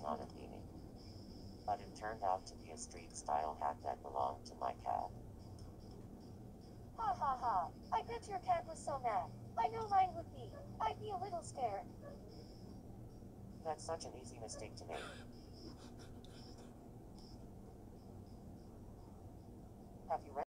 on a meeting. But it turned out to be a street-style hat that belonged to my cat. Ha ha ha, I bet your cat was so mad. I know mine would be. I'd be a little scared. That's such an easy mistake to make. Have you read